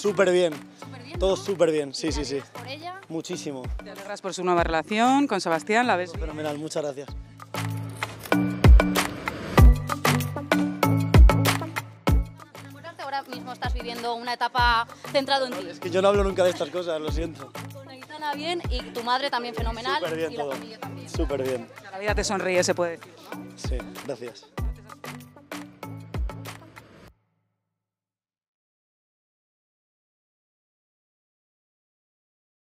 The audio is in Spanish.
Súper bien. Súper bien, Todo ¿no? súper bien, sí, sí, sí. ¿Por ella? Muchísimo. ¿Te alegras por su nueva relación con Sebastián? ¿La ves? Fenomenal, muchas gracias. Enamorarte, ahora mismo estás viviendo una etapa centrado en ti. Es que yo no hablo nunca de estas cosas, lo siento. Con Aitana bien y tu madre también fenomenal. Súper bien y la todo. familia también. Súper bien. La vida te sonríe, se puede decir. Sí, gracias.